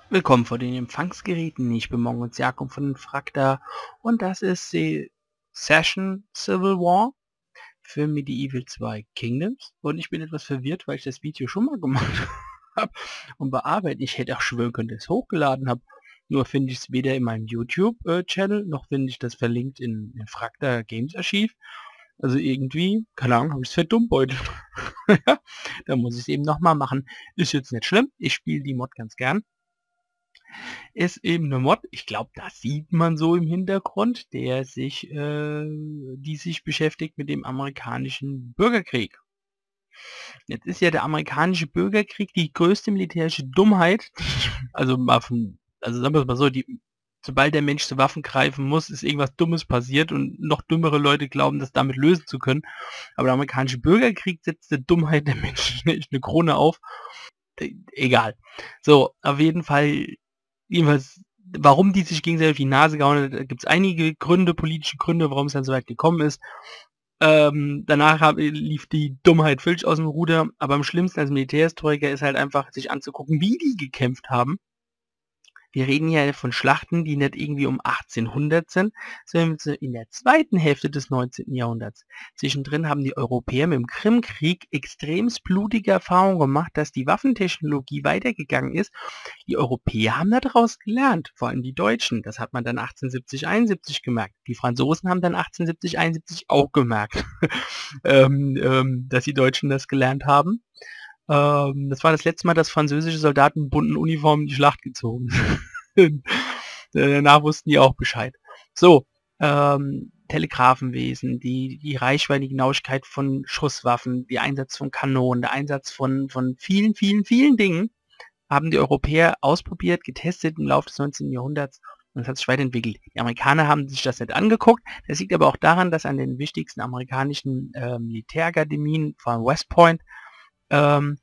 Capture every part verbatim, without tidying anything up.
Willkommen vor den Empfangsgeräten. Ich bin Mongo Jakob von den Frakta und das ist die Session Civil War für Medieval zwei Kingdoms. Und ich bin etwas verwirrt, weil ich das Video schon mal gemacht habe und bearbeitet. Ich hätte auch schwören können, dass ich es hochgeladen habe. Nur finde ich es weder in meinem YouTube-Channel, noch finde ich das verlinkt in, in Frakta Games Archive. Also irgendwie, keine Ahnung, habe ich es verdummbeutet. Ja, da muss ich es eben nochmal machen. Ist jetzt nicht schlimm. Ich spiele die Mod ganz gern. Ist eben eine Mod, ich glaube, das sieht man so im Hintergrund, der sich, äh, die sich beschäftigt mit dem amerikanischen Bürgerkrieg. Jetzt ist ja der amerikanische Bürgerkrieg die größte militärische Dummheit, also mal von, also sagen wir es mal so, die, sobald der Mensch zu Waffen greifen muss, ist irgendwas Dummes passiert und noch dümmere Leute glauben, das damit lösen zu können. Aber der amerikanische Bürgerkrieg setzt der Dummheit der Menschen echt eine Krone auf. Egal. So, auf jeden Fall, jedenfalls, warum die sich gegenseitig auf die Nase gehauen hat, da gibt es einige Gründe, politische Gründe, warum es dann so weit gekommen ist. Ähm, danach hab, lief die Dummheit völlig aus dem Ruder, aber am schlimmsten als Militärhistoriker ist halt einfach, sich anzugucken, wie die gekämpft haben. Wir reden ja von Schlachten, die nicht irgendwie um achtzehnhundert sind, sondern in der zweiten Hälfte des neunzehnten Jahrhunderts. Zwischendrin haben die Europäer mit dem Krimkrieg extremst blutige Erfahrungen gemacht, dass die Waffentechnologie weitergegangen ist. Die Europäer haben daraus gelernt, vor allem die Deutschen. Das hat man dann achtzehnhundertsiebzig, einundsiebzig gemerkt. Die Franzosen haben dann achtzehnhundertsiebzig, einundsiebzig auch gemerkt, ähm, ähm, dass die Deutschen das gelernt haben. Ähm, das war das letzte Mal, dass französische Soldaten in bunten Uniformen in die Schlacht gezogen sind. Danach wussten die auch Bescheid. So, ähm, Telegrafenwesen, die, die Reichweite, die Genauigkeit von Schusswaffen, der Einsatz von Kanonen, der Einsatz von, von vielen, vielen, vielen Dingen haben die Europäer ausprobiert, getestet im Laufe des neunzehnten Jahrhunderts und es hat sich weiterentwickelt. Die Amerikaner haben sich das nicht angeguckt. Das liegt aber auch daran, dass an den wichtigsten amerikanischen äh, Militärakademien, vor allem West Point, ähm,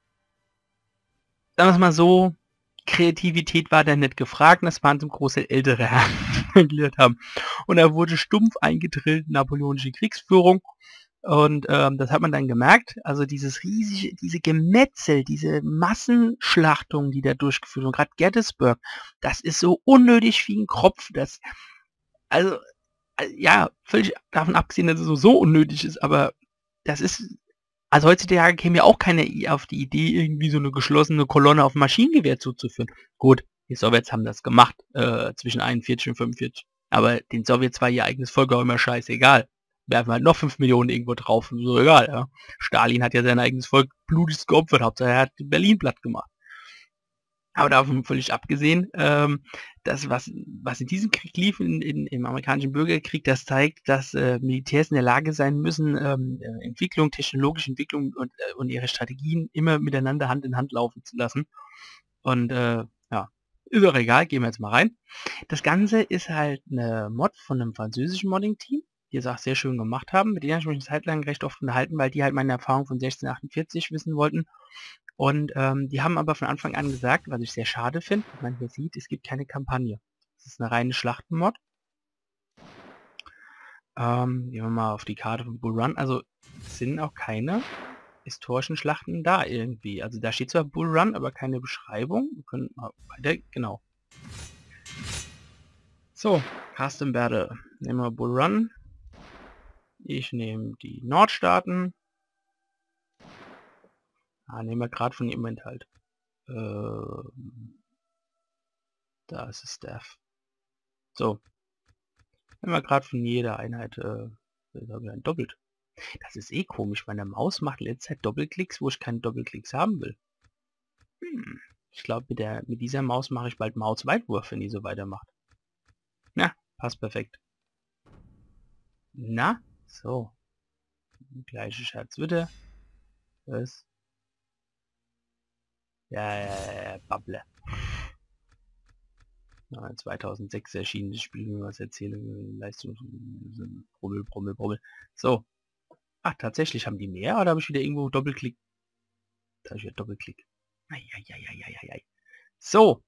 sagen wir es mal so, Kreativität war da nicht gefragt, das waren zum Großteil ältere Herren, die gelehrt haben. Und da wurde stumpf eingetrillt napoleonische Kriegsführung. Und ähm, das hat man dann gemerkt, also dieses riesige, diese Gemetzel, diese Massenschlachtung, die da durchgeführt wurden, gerade Gettysburg, das ist so unnötig wie ein Kropf. Das, also, ja, völlig davon abgesehen, dass es so, so unnötig ist, aber das ist, also heutzutage käme ja auch keiner auf die Idee, irgendwie so eine geschlossene Kolonne auf ein Maschinengewehr zuzuführen. Gut, die Sowjets haben das gemacht, äh, zwischen einundvierzig und fünfundvierzig. Aber den Sowjets war ihr eigenes Volk auch immer scheißegal. Werfen halt noch fünf Millionen irgendwo drauf, so egal, ja. Stalin hat ja sein eigenes Volk blutigst geopfert, Hauptsache er hat Berlin platt gemacht. Aber davon völlig abgesehen, ähm, das, was, was in diesem Krieg lief, in, in, im amerikanischen Bürgerkrieg, das zeigt, dass äh, Militärs in der Lage sein müssen, ähm, Entwicklung, technologische Entwicklung und, äh, und ihre Strategien immer miteinander Hand in Hand laufen zu lassen. Und äh, ja, ist auch egal, gehen wir jetzt mal rein. Das Ganze ist halt eine Mod von einem französischen Modding-Team, die es auch sehr schön gemacht haben. Mit denen habe ich mich eine Zeit lang recht oft unterhalten, weil die halt meine Erfahrung von sechzehnhundertachtundvierzig wissen wollten. Und ähm, die haben aber von Anfang an gesagt, was ich sehr schade finde, man hier sieht, es gibt keine Kampagne. Es ist eine reine Schlachtenmod. Ähm, gehen wir mal auf die Karte von Bull Run. Also es sind auch keine historischen Schlachten da irgendwie. Also da steht zwar Bull Run, aber keine Beschreibung. Wir können mal weiter, genau. So, Custom Battle. Nehmen wir Bull Run. Ich nehme die Nordstaaten. Ah, nehmen wir gerade von jemand halt. Ähm, da ist es Staff. So. Nehmen wir gerade von jeder Einheit äh, ein doppelt. Das ist eh komisch. Meine Maus macht letzte Zeit Doppelklicks, wo ich keine Doppelklicks haben will. Hm. Ich glaube, mit, der, mit dieser Maus mache ich bald Mausweitwurf, wenn die so weitermacht. Na, passt perfekt. Na, so. Gleiche Scherz wieder. Was? Ja, ja, ja, ja, Babble. Ja, zweitausendsechs erschien das Spiel, wenn was erzähle, Leistung, Brummel, Brummel, Brummel. So. Ach, tatsächlich haben die mehr, oder habe ich wieder irgendwo Doppelklick? Da habe ich wieder Doppelklick. Eieieiei. So.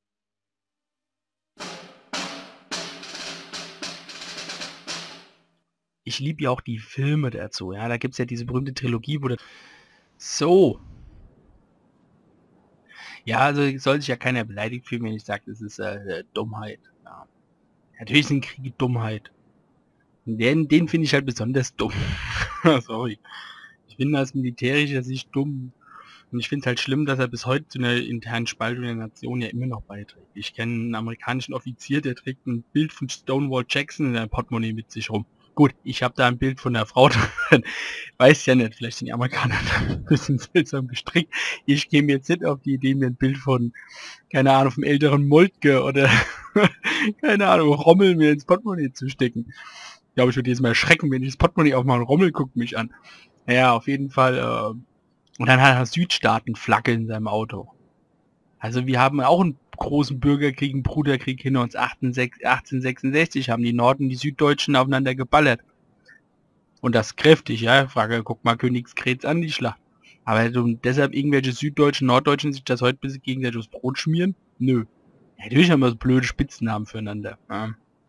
Ich liebe ja auch die Filme dazu. Ja, da gibt es ja diese berühmte Trilogie, wo das... So. Ja, also soll sich ja keiner beleidigt fühlen, wenn ich sage, das ist äh, Dummheit. Ja. Natürlich sind Kriege Dummheit. Den, den finde ich halt besonders dumm. Sorry. Ich finde aus militärischer Sicht dumm. Und ich finde es halt schlimm, dass er bis heute zu einer internen Spaltung der Nation ja immer noch beiträgt. Ich kenne einen amerikanischen Offizier, der trägt ein Bild von Stonewall Jackson in seinem Portemonnaie mit sich rum. Gut, ich habe da ein Bild von der Frau drin. Weiß ja nicht, vielleicht sind die Amerikaner da ein bisschen seltsam gestrickt. Ich käme jetzt nicht auf die Idee, mir ein Bild von, keine Ahnung, vom älteren Moltke oder, keine Ahnung, Rommel mir ins Portemonnaie zu stecken. Ich glaube, ich würde jetzt mal erschrecken, wenn ich das Portemonnaie aufmache. Rommel guckt mich an. Ja, auf jeden Fall, äh, und dann hat er Südstaaten-Flagge in seinem Auto. Also wir haben auch einen großen Bürgerkrieg, einen Bruderkrieg hinter uns. achtzehnhundertsechsundsechzig haben die Norden, die Süddeutschen aufeinander geballert. Und das kräftig, ja. Frage, guck mal Königsgrätz an, die Schlacht. Aber deshalb irgendwelche Süddeutschen, Norddeutschen sich das heute bis gegenseitig aufs Brot schmieren? Nö. Ja, natürlich haben wir so blöde Spitznamen füreinander. Ja.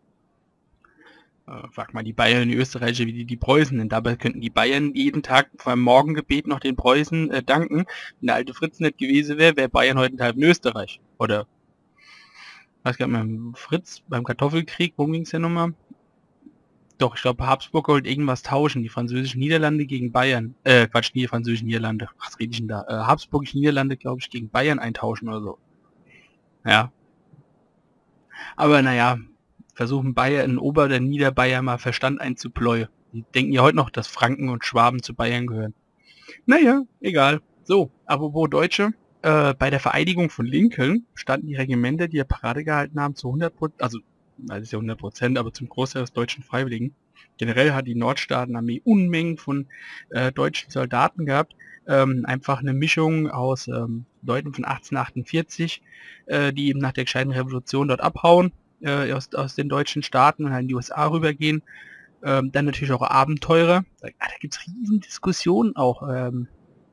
Äh, frag mal die Bayern, die Österreicher, wie die die Preußen denn. Dabei könnten die Bayern jeden Tag beim Morgengebet noch den Preußen äh, danken. Wenn der alte Fritz nicht gewesen wäre, wäre Bayern heute ein Teil in Österreich. Oder, weiß gar nicht, beim Fritz, beim Kartoffelkrieg, worum ging's ja nochmal? Doch, ich glaube, Habsburg wollte irgendwas tauschen. Die französischen Niederlande gegen Bayern. Äh, Quatsch, die französischen Niederlande. Was rede ich denn da? Äh, Habsburgische Niederlande, glaube ich, gegen Bayern eintauschen oder so. Ja. Aber naja, versuchen Bayern in Ober- oder Niederbayern mal Verstand einzupläuen. Die denken ja heute noch, dass Franken und Schwaben zu Bayern gehören. Naja, egal. So, apropos Deutsche. Äh, bei der Vereidigung von Lincoln standen die Regimenter, die ja Parade gehalten haben, zu hundert Prozent, also, das ist ja hundert Prozent, aber zum Großteil aus deutschen Freiwilligen. Generell hat die Nordstaatenarmee Unmengen von äh, deutschen Soldaten gehabt. Ähm, einfach eine Mischung aus ähm, Leuten von achtzehnhundertachtundvierzig, äh, die eben nach der gescheiten Revolution dort abhauen, äh, aus, aus den deutschen Staaten und halt in die U S A rübergehen. Ähm, dann natürlich auch Abenteurer. Da, ah, da gibt es riesen Diskussionen auch, ähm,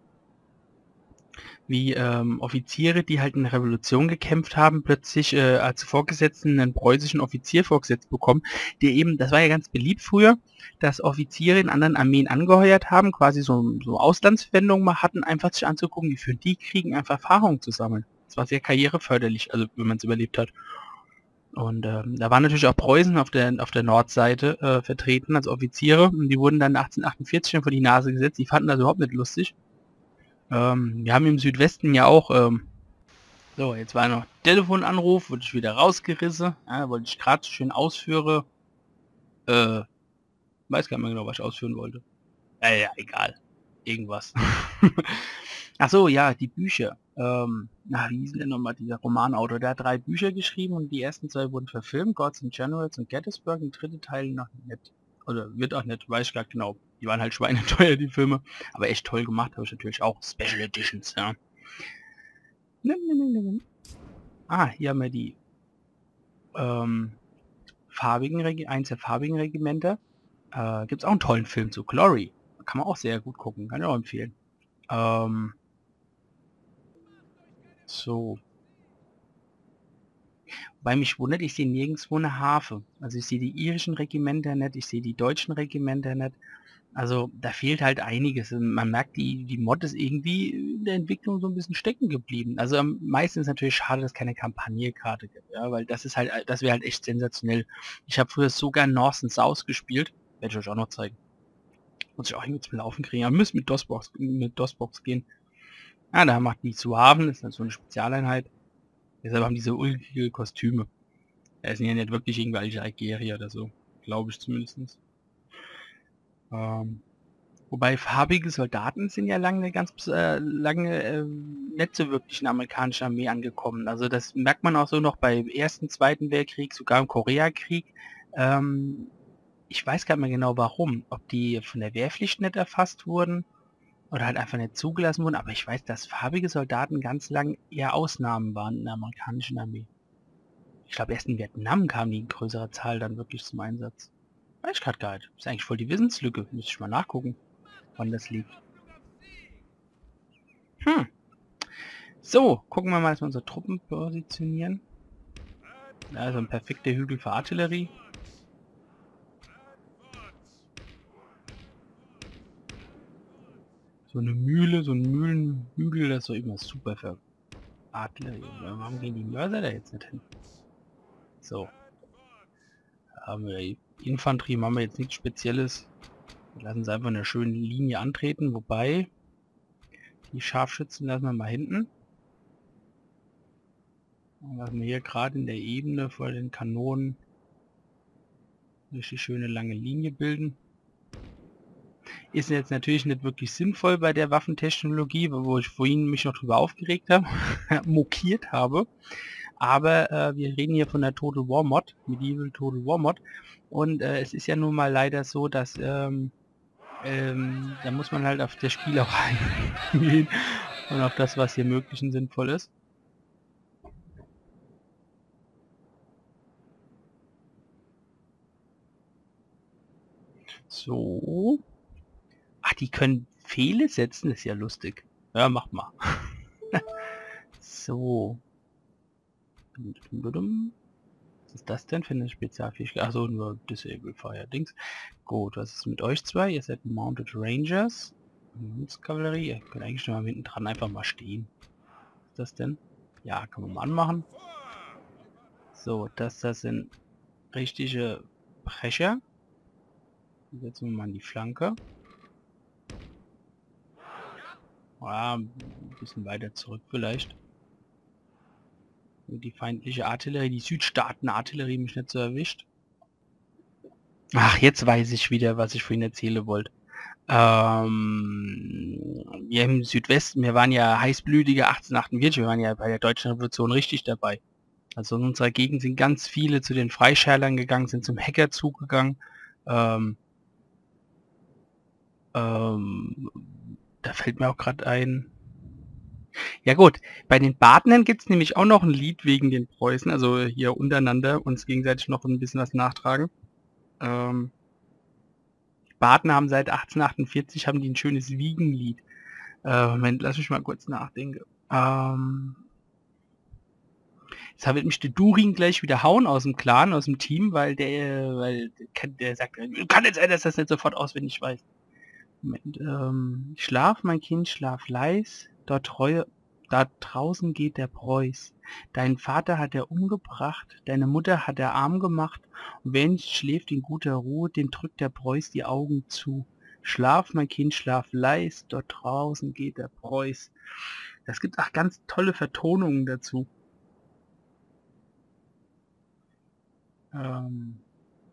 wie ähm, Offiziere, die halt in der Revolution gekämpft haben, plötzlich äh, als Vorgesetzten einen preußischen Offizier vorgesetzt bekommen, der eben, das war ja ganz beliebt früher, dass Offiziere in anderen Armeen angeheuert haben, quasi so, so Auslandsverwendungen mal hatten, einfach sich anzugucken, wie für die Kriegen einfach Erfahrung zu sammeln. Das war sehr karriereförderlich, also wenn man es überlebt hat. Und ähm, da waren natürlich auch Preußen auf der auf der Nordseite äh, vertreten als Offiziere und die wurden dann achtzehnhundertachtundvierzig schon vor die Nase gesetzt. Die fanden das überhaupt nicht lustig. Ähm, wir haben im Südwesten ja auch, ähm, so, jetzt war noch Telefonanruf, wurde ich wieder rausgerissen, ja, wollte ich gerade so schön ausführe, äh, weiß gar nicht mehr genau, was ich ausführen wollte. Äh, ja, egal. Irgendwas. Ach so, ja, die Bücher. Ähm, na, wie hieß denn nochmal dieser Romanautor? Der hat drei Bücher geschrieben und die ersten zwei wurden verfilmt, Gods and Generals und Gettysburg, der dritte Teil noch nicht. Oder wird auch nicht, weiß ich gar nicht genau. Die waren halt schweineteuer, die Filme. Aber echt toll gemacht, habe ich natürlich auch. Special Editions, ja. Ah, hier haben wir die ähm, farbigen Regi eins der farbigen Regimenter. Äh, Gibt es auch einen tollen Film zu, Glory. Kann man auch sehr gut gucken, kann ich auch empfehlen. Ähm, so. Weil mich wundert, ich sehe nirgendwo eine Harfe. Also ich sehe die irischen Regimenter nicht, ich sehe die deutschen Regimenter nicht. Also da fehlt halt einiges. Man merkt, die, die Mod ist irgendwie in der Entwicklung so ein bisschen stecken geblieben. Also am meisten ist natürlich schade, dass es keine Kampagnenkarte gibt, ja, weil das ist halt, das wäre halt echt sensationell. Ich habe früher sogar North and South gespielt, werde ich euch auch noch zeigen. Muss ich auch irgendwie zum Laufen kriegen, aber müssen mit DOSBox, mit DOSBox gehen. Ja, da macht die zu haben, das ist halt so eine Spezialeinheit. Deshalb haben diese ulkige Kostüme. Er sind ja nicht wirklich irgendwelche Algerier oder so. Glaube ich zumindest. Ähm, wobei farbige Soldaten sind ja lange ganz äh, lange äh, nicht so wirklich in der amerikanischen Armee angekommen. Also das merkt man auch so noch beim ersten, zweiten Weltkrieg, sogar im Koreakrieg. Ähm, ich weiß gar nicht mehr genau warum. Ob die von der Wehrpflicht nicht erfasst wurden oder halt einfach nicht zugelassen wurden. Aber ich weiß, dass farbige Soldaten ganz lang eher Ausnahmen waren in der amerikanischen Armee. Ich glaube, erst in Vietnam kam die in größerer Zahl dann wirklich zum Einsatz. Weiß ich gerade gar nicht. Ist eigentlich voll die Wissenslücke. Müsste ich mal nachgucken, wann das liegt. Hm. So, gucken wir mal, dass wir unsere Truppen positionieren. Also ein perfekter Hügel für Artillerie. So eine Mühle, so ein Mühlenhügel, das ist doch immer super für Artillerie. Warum gehen die Mörser da jetzt nicht hin? So. Haben wir Infanterie, machen wir jetzt nichts Spezielles. Wir lassen sie einfach in einer schönen Linie antreten, wobei die Scharfschützen lassen wir mal hinten. Und lassen wir hier gerade in der Ebene vor den Kanonen richtig schöne lange Linie bilden. Ist jetzt natürlich nicht wirklich sinnvoll bei der Waffentechnologie, wo ich vorhin mich noch drüber aufgeregt habe, mokiert habe. Aber äh, wir reden hier von der Total War Mod, Medieval Total War Mod. Und äh, es ist ja nun mal leider so, dass ähm, ähm, da muss man halt auf das Spiel auch eingehen und auf das, was hier möglich und sinnvoll ist. So. Ach, die können Pfähle setzen, ist ja lustig. Ja, mach mal. So. Was ist das denn für eine Spezialfähigkeit? Achso, nur Disable Fire Dings. Gut, was ist mit euch zwei? Ihr seid Mounted Rangers. Kavallerie. Ihr könnt eigentlich schon mal hinten dran einfach mal stehen. Was ist das denn? Ja, kann man mal anmachen. So, das, das sind richtige Brecher. Die setzen wir mal an die Flanke. Ja, ein bisschen weiter zurück vielleicht. Die feindliche Artillerie, die Südstaaten-Artillerie mich nicht so erwischt. Ach, jetzt weiß ich wieder, was ich vorhin erzählen wollte. Ähm, wir im Südwesten, wir waren ja heißblütige achtzehnhundertachtundvierzig, wir waren ja bei der Deutschen Revolution richtig dabei. Also in unserer Gegend sind ganz viele zu den Freischärlern gegangen, sind zum Hackerzug gegangen. Ähm, ähm, da fällt mir auch gerade ein... Ja gut, bei den Badnern gibt es nämlich auch noch ein Lied wegen den Preußen, also hier untereinander uns gegenseitig noch ein bisschen was nachtragen. Ähm, die Badner haben seit achtzehnhundertachtundvierzig haben die ein schönes Wiegenlied. Äh, Moment, lass mich mal kurz nachdenken. Ähm, jetzt wird mich der Durin gleich wieder hauen aus dem Clan, aus dem Team, weil der, weil der, der sagt, kann jetzt sein, dass das nicht sofort auswendig weiß. Moment, ähm, schlaf, mein Kind, schlaf leis, dort treue, da draußen geht der Preuß. Deinen Vater hat er umgebracht, deine Mutter hat er arm gemacht, und wer nicht schläft in guter Ruhe, dem drückt der Preuß die Augen zu. Schlaf, mein Kind, schlaf leis, dort draußen geht der Preuß. Das gibt auch ganz tolle Vertonungen dazu. Ähm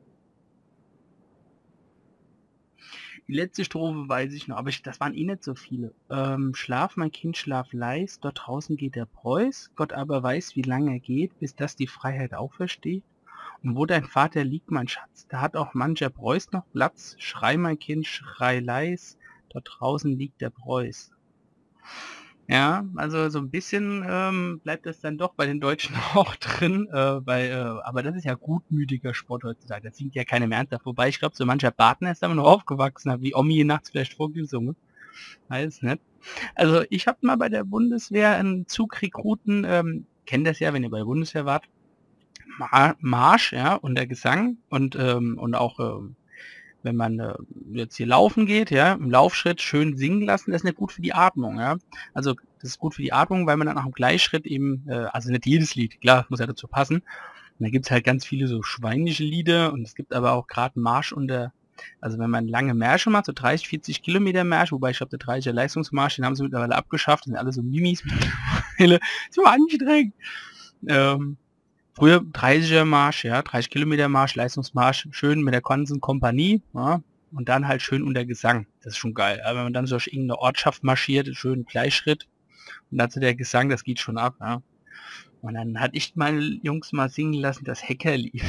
Die letzte Strophe weiß ich noch, aber ich, das waren eh nicht so viele. Ähm, schlaf, mein Kind, schlaf leis, dort draußen geht der Preuß, Gott aber weiß, wie lange er geht, bis dass die Freiheit aufersteht. Und wo dein Vater liegt, mein Schatz, da hat auch mancher Preuß noch Platz. Schrei, mein Kind, schrei leis, dort draußen liegt der Preuß. Ja, also so ein bisschen ähm, bleibt das dann doch bei den Deutschen auch drin, äh, bei, äh, aber das ist ja gutmütiger Sport heutzutage, das singt ja keine mehr ernsthaft, wobei ich glaube, so mancher Partner ist damit noch aufgewachsen, hat wie Omi nachts vielleicht vorgesungen, weiß nicht. Also ich habe mal bei der Bundeswehr einen Zug Rekruten, ähm, kennt das ja, wenn ihr bei der Bundeswehr wart, Mar Marsch, ja, und der Gesang und, ähm, und auch, ähm, wenn man äh, jetzt hier laufen geht, ja, im Laufschritt schön singen lassen, das ist nicht gut für die Atmung, ja. Also das ist gut für die Atmung, weil man dann auch im Gleichschritt eben, äh, also nicht jedes Lied, klar, muss ja dazu passen. Und da gibt's halt ganz viele so schweinische Lieder und es gibt aber auch gerade Marsch unter, also wenn man lange Märsche macht, so dreißig, vierzig Kilometer Marsch, wobei ich glaube, der dreißiger Leistungsmarsch, den haben sie mittlerweile abgeschafft, das sind alle so Mimis mittlerweile, so anstrengend. Ähm, Früher dreißiger Marsch, ja, dreißig Kilometer Marsch, Leistungsmarsch, schön mit der ganzen Kompanie, ja, und dann halt schön unter Gesang. Das ist schon geil. Aber wenn man dann so durch irgendeine Ortschaft marschiert, schön Gleichschritt, und dazu der Gesang, das geht schon ab, ja. Und dann hatte ich meine Jungs mal singen lassen, das Hackerlied.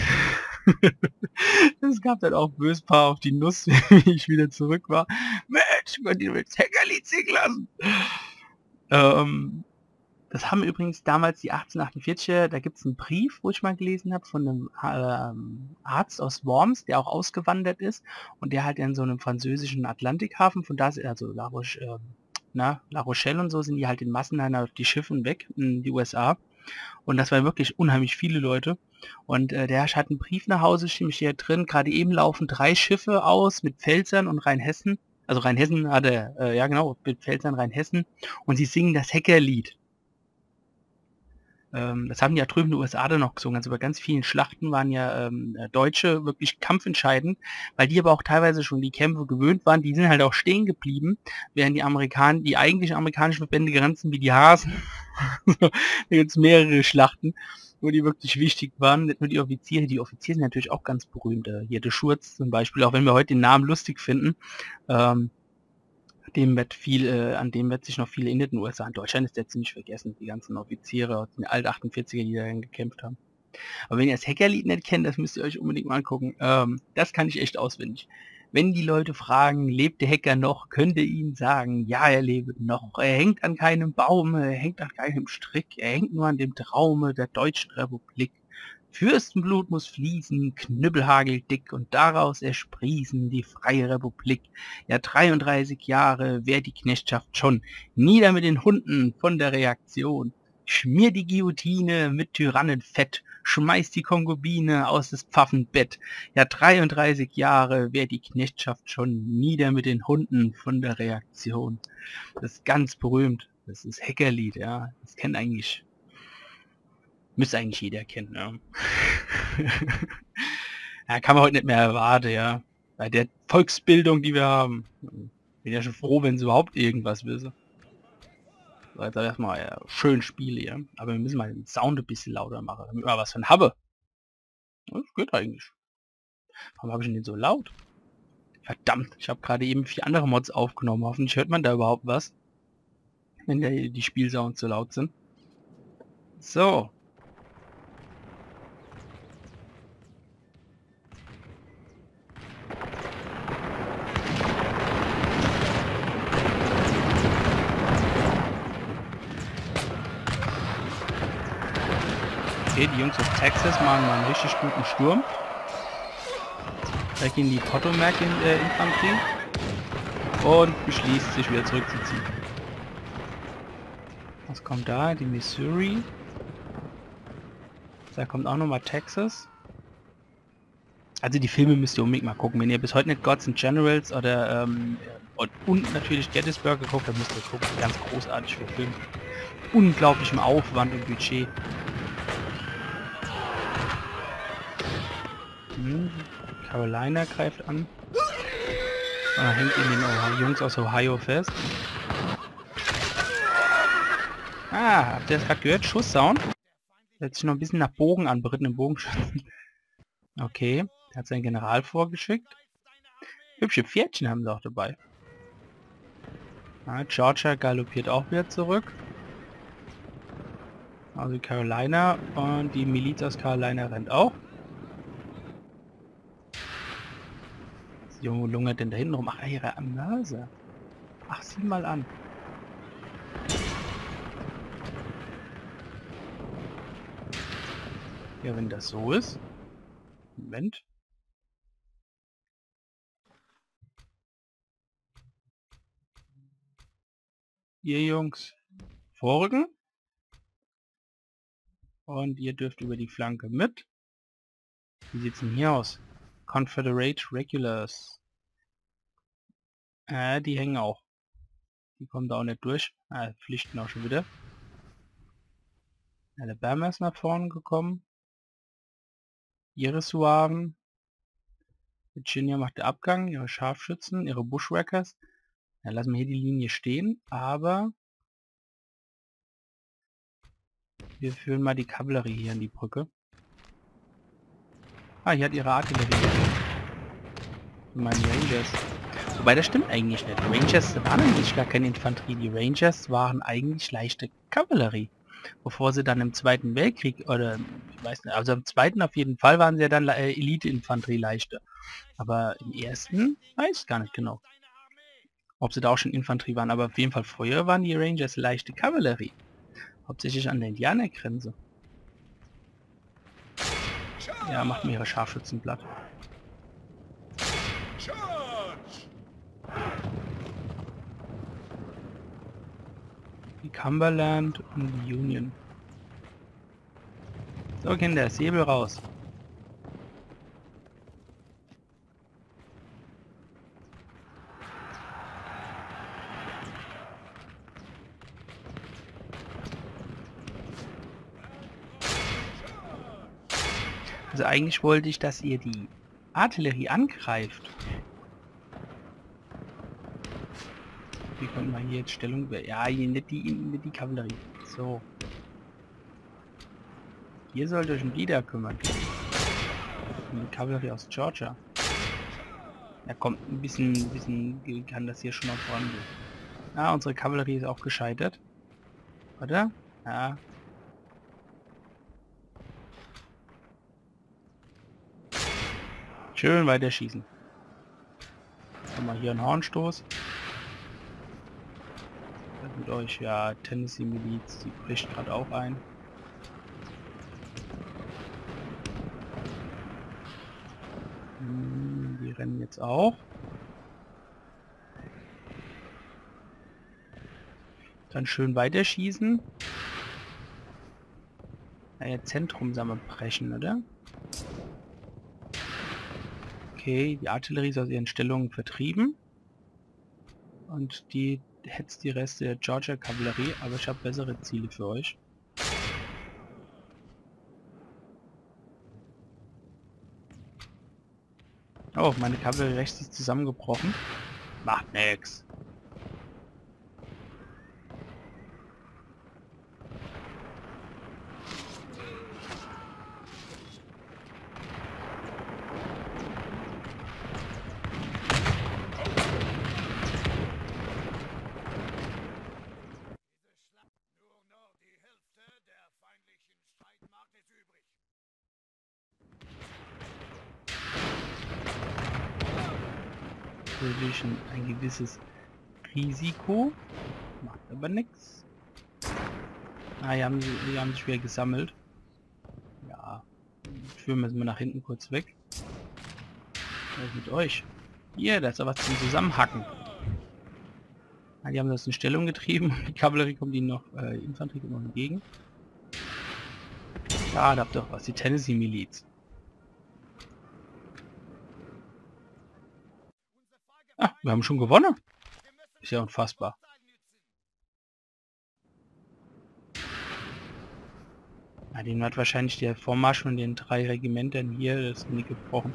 Es gab dann auch Böspaar auf die Nuss, wie ich wieder zurück war. Mensch, könnt ihr mir das Hackerlied singen lassen? Ähm, Das haben übrigens damals die achtzehnhundertachtundvierziger, da gibt es einen Brief, wo ich mal gelesen habe, von einem ähm, Arzt aus Worms, der auch ausgewandert ist und der halt in so einem französischen Atlantikhafen, von da, also La, Roche, äh, na, La Rochelle und so, sind die halt in Massen dann auf die Schiffen weg in die U S A. Und das waren wirklich unheimlich viele Leute. Und äh, der hat einen Brief nach Hause, steht hier drin, gerade eben laufen drei Schiffe aus mit Pfälzern und Rheinhessen. Also Rheinhessen hat er, äh, ja genau, mit Pfälzern Rheinhessen. Und sie singen das Hackerlied. Ähm, das haben die ja drüben in den U S A dann noch gesungen. Also bei ganz vielen Schlachten waren ja ähm, Deutsche wirklich kampfentscheidend, weil die aber auch teilweise schon die Kämpfe gewöhnt waren. Die sind halt auch stehen geblieben, während die Amerikaner, die eigentlichen amerikanischen Verbände grenzen wie die Hasen. Da gibt es mehrere Schlachten, wo die wirklich wichtig waren. Nicht nur die Offiziere, die Offiziere sind natürlich auch ganz berühmt. Hier der Schurz zum Beispiel, auch wenn wir heute den Namen lustig finden. Ähm, dem wird viel, äh, an dem wird sich noch viel in den U S A. In Deutschland ist der ziemlich vergessen, die ganzen Offiziere aus den alt achtundvierziger, die dahin gekämpft haben. Aber wenn ihr das Hackerlied nicht kennt, das müsst ihr euch unbedingt mal angucken. Ähm, das kann ich echt auswendig. Wenn die Leute fragen, lebt der Hacker noch, könnt ihr ihnen sagen, ja, er lebt noch. Er hängt an keinem Baume, er hängt an keinem Strick, er hängt nur an dem Traume der Deutschen Republik. Fürstenblut muss fließen, Knüppelhagel dick, und daraus ersprießen die freie Republik. Ja, dreiunddreißig Jahre währt die Knechtschaft schon, nieder mit den Hunden von der Reaktion. Schmier die Guillotine mit Tyrannenfett, schmeiß die Konkubine aus des Pfaffenbett. Ja, dreiunddreißig Jahre währt die Knechtschaft schon, nieder mit den Hunden von der Reaktion. Das ist ganz berühmt. Das ist Hackerlied, ja. Das kennt eigentlich... Müsste eigentlich jeder kennen, ja. Ja, kann man heute nicht mehr erwarten, ja. Bei der Volksbildung, die wir haben. Bin ja schon froh, wenn sie überhaupt irgendwas wissen. So, jetzt erstmal ja, schön Spiele, ja. Aber wir müssen mal den Sound ein bisschen lauter machen, damit wir was von habe. Das geht eigentlich. Warum habe ich denn so laut? Verdammt, ich habe gerade eben vier andere Mods aufgenommen. Hoffentlich hört man da überhaupt was. Wenn der, die Spielsounds so laut sind. So. Okay, die Jungs aus Texas machen mal einen richtig guten Sturm. Da gehen die Potomac-Infanterie und beschließt, sich wieder zurückzuziehen. Was kommt da? Die Missouri. Da kommt auch nochmal Texas. Also die Filme müsst ihr unbedingt mal gucken. Wenn ihr bis heute nicht Gods and Generals oder ähm, und, und natürlich Gettysburg geguckt habt, müsst ihr gucken. Ganz großartig für Film. Unglaublichem Aufwand und Budget. Hm. Carolina greift an. Ah, hängt in den Ohio Jungs aus Ohio fest. Ah, habt ihr das gerade gehört? Schusssound. Hört sich noch ein bisschen nach Bogen an, berittenen Bogenschützen. Okay, er hat seinen General vorgeschickt. Hübsche Pferdchen haben sie auch dabei. Ah, Georgia galoppiert auch wieder zurück. Also Carolina und die Miliz aus Carolina rennt auch. Die Junge lungert denn da hinten rum? Ach, ihre Mörser. Ach, sieh mal an. Ja, wenn das so ist. Moment. Ihr Jungs vorrücken. Und ihr dürft über die Flanke mit. Wie sieht's denn hier aus? Confederate Regulars. Äh, die hängen auch. Die kommen da auch nicht durch. Ah, Pflichten auch schon wieder. Alabama ist nach vorne gekommen. Ihre Suaven. Virginia macht den Abgang. Ihre Scharfschützen, ihre Bushwhackers. Dann lassen wir hier die Linie stehen. Aber wir führen mal die Kavallerie hier an die Brücke. Ah, hier hat ihre Artillerie. Meine Rangers. Wobei, das stimmt eigentlich nicht. Die Rangers waren eigentlich gar keine Infanterie. Die Rangers waren eigentlich leichte Kavallerie. Bevor sie dann im Zweiten Weltkrieg, oder ich weiß nicht, also im Zweiten auf jeden Fall waren sie ja dann äh, Elite-Infanterie leichte. Aber im Ersten weiß ich gar nicht genau. Ob sie da auch schon Infanterie waren, aber auf jeden Fall früher waren die Rangers leichte Kavallerie. Hauptsächlich an der Indianergrenze. Ja, macht mir ihre Scharfschützen platt. Die Cumberland und die Union. So, Kinder, Säbel raus. Also eigentlich wollte ich, dass ihr die Artillerie angreift. Wie konnten wir hier jetzt Stellung... Ja, hier nicht die, nicht die Kavallerie. So. Ihr sollt euch um die da kümmern. Um die Kavallerie aus Georgia. Ja, kommt ein bisschen, ein bisschen kann das hier schon noch vorangehen. Ah, unsere Kavallerie ist auch gescheitert. Oder? Ja. Schön weiter schießen. Haben wir hier einen Hornstoß. Mit euch, ja, Tennessee Miliz, die bricht gerade auch ein. Hm, die rennen jetzt auch. Dann schön weiterschießen. Naja, Zentrum zusammenbrechen, oder? Okay, die Artillerie ist aus ihren Stellungen vertrieben. Und die hetzt die Reste der Georgia Kavallerie, aber ich habe bessere Ziele für euch. Oh, meine Kavallerie rechts ist zusammengebrochen. Macht nix. Natürlich ein, ein gewisses Risiko. Macht aber nichts. Ah, hier haben, sie, hier haben sich wieder gesammelt. Ja. Führen wir es mal nach hinten kurz weg. Was ist mit euch? Hier, da ist aber was zum Zusammenhacken. Ah, die haben das in Stellung getrieben. Die Kavallerie kommt ihnen noch, äh, Infanterie kommt noch entgegen. Ja, da habt ihr doch was. Die Tennessee Miliz. Ah, wir haben schon gewonnen. Ist ja unfassbar. Ja, den hat wahrscheinlich der Vormarsch von den drei Regimentern hier das Genick gebrochen.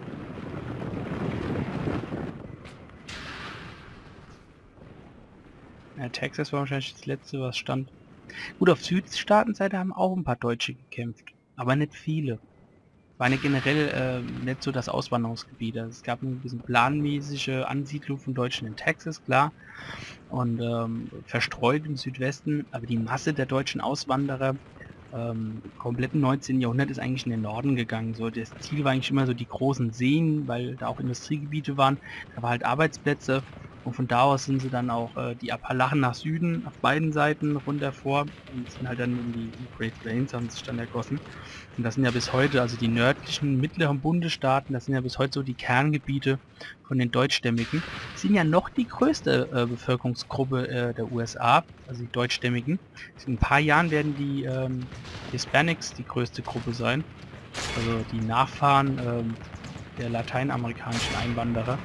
Ja, Texas war wahrscheinlich das letzte, was stand. Gut, auf Südstaatenseite haben auch ein paar Deutsche gekämpft, aber nicht viele. War nicht generell äh, nicht so das Auswanderungsgebiet. Also es gab ein bisschen planmäßige Ansiedlung von Deutschen in Texas, klar, und ähm, verstreut im Südwesten, aber die Masse der deutschen Auswanderer ähm, kompletten neunzehnten Jahrhundert ist eigentlich in den Norden gegangen. So, das Ziel war eigentlich immer so die großen Seen, weil da auch Industriegebiete waren, da war halt Arbeitsplätze. Und von da aus sind sie dann auch äh, die Appalachen nach Süden auf beiden Seiten runter vor und sind halt dann in die, die Great Plains, haben sich dann ergossen. Und das sind ja bis heute, also die nördlichen, mittleren Bundesstaaten, das sind ja bis heute so die Kerngebiete von den Deutschstämmigen. Die sind ja noch die größte äh, Bevölkerungsgruppe äh, der U S A, also die Deutschstämmigen. In ein paar Jahren werden die ähm, Hispanics die größte Gruppe sein, also die Nachfahren ähm, der lateinamerikanischen Einwanderer.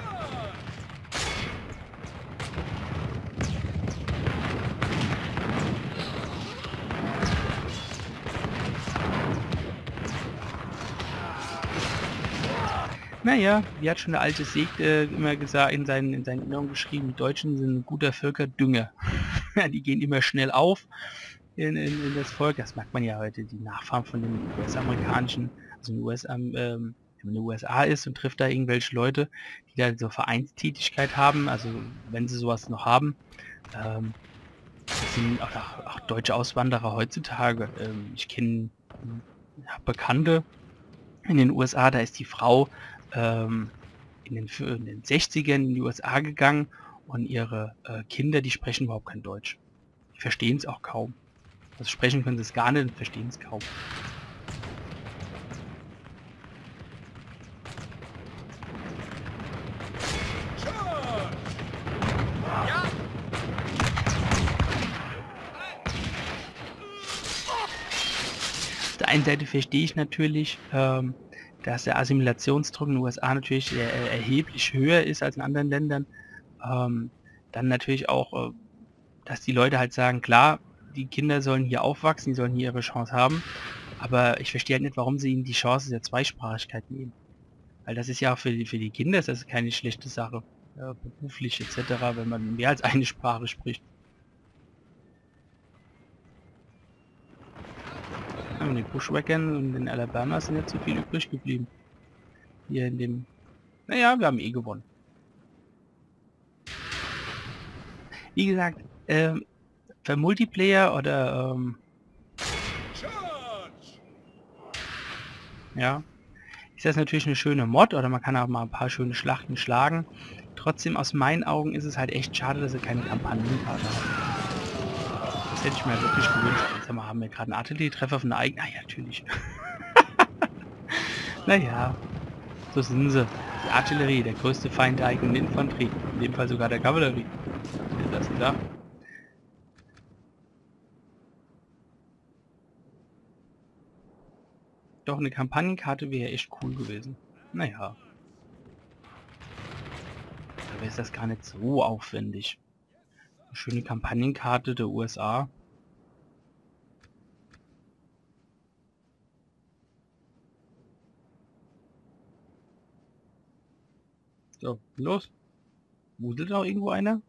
Naja, wie hat schon der alte Sieg äh, immer gesagt, in seinen, in seinen Erinnerungen geschrieben, die Deutschen sind ein guter Völkerdünger. Die gehen immer schnell auf in, in, in das Volk. Das merkt man ja heute, die Nachfahren von den U S-amerikanischen, also in den U S A, ähm, wenn man in den U S A ist und trifft da irgendwelche Leute, die da so Vereinstätigkeit haben, also wenn sie sowas noch haben, ähm, das sind auch, auch, auch deutsche Auswanderer heutzutage. Ähm, ich kenne ja, Bekannte in den U S A, da ist die Frau ähm, in, den, in den sechzigern in die U S A gegangen und ihre äh, Kinder, die sprechen überhaupt kein Deutsch. Die verstehen es auch kaum. Also sprechen können sie es gar nicht und verstehen es kaum. Auf der einen Seite verstehe ich natürlich, ähm, dass der Assimilationsdruck in den U S A natürlich äh, erheblich höher ist als in anderen Ländern. Ähm, dann natürlich auch, äh, dass die Leute halt sagen, klar, die Kinder sollen hier aufwachsen, die sollen hier ihre Chance haben. Aber ich verstehe halt nicht, warum sie ihnen die Chance der Zweisprachigkeit nehmen. Weil das ist ja auch für die, für die Kinder ist das keine schlechte Sache. Ja, beruflich et cetera, wenn man mehr als eine Sprache spricht. Ja, in den Bushwackern und in Alabama sind nicht so viel übrig geblieben. Hier in dem... Naja, wir haben eh gewonnen. Wie gesagt, ähm, für Multiplayer oder... Ähm, ja, ist das natürlich eine schöne Mod oder man kann auch mal ein paar schöne Schlachten schlagen. Trotzdem, aus meinen Augen ist es halt echt schade, dass sie keine Kampagnenkarte haben. Das hätte ich mir wirklich gewünscht. Jetzt haben wir gerade einen Artillerietreffer von der eigenen... Ah ja, natürlich. Naja, so sind sie. Die Artillerie, der größte Feind der eigenen Infanterie. In dem Fall sogar der Kavallerie. Ist das klar? Doch, eine Kampagnenkarte wäre echt cool gewesen. Naja. Aber ist das gar nicht so aufwendig. Eine schöne Kampagnenkarte der U S A. So, los. Wudelt auch irgendwo einer?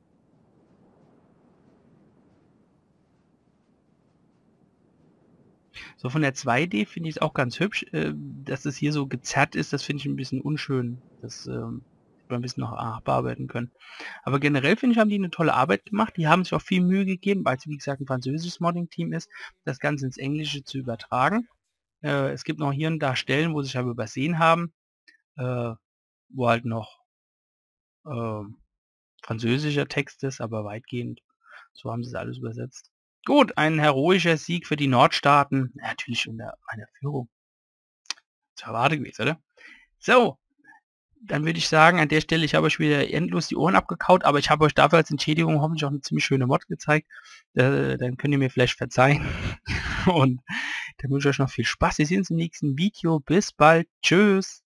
So, von der zwei D finde ich es auch ganz hübsch. Äh, dass es hier so gezerrt ist, das finde ich ein bisschen unschön. Das ähm, wir ein bisschen noch bearbeiten können. Aber generell finde ich, haben die eine tolle Arbeit gemacht. Die haben sich auch viel Mühe gegeben, weil es wie gesagt ein französisches Modding-Team ist, das Ganze ins Englische zu übertragen. Äh, es gibt noch hier und da Stellen, wo sie sich aber übersehen haben, äh, wo halt noch äh, französischer Text ist, aber weitgehend. So haben sie es alles übersetzt. Gut, ein heroischer Sieg für die Nordstaaten. Ja, natürlich unter einer Führung. Das war erwartet gewesen, oder? So, dann würde ich sagen, an der Stelle, ich habe euch wieder endlos die Ohren abgekaut, aber ich habe euch dafür als Entschädigung hoffentlich auch eine ziemlich schöne Mod gezeigt. Äh, dann könnt ihr mir vielleicht verzeihen. Und dann wünsche ich euch noch viel Spaß. Wir sehen uns im nächsten Video. Bis bald. Tschüss.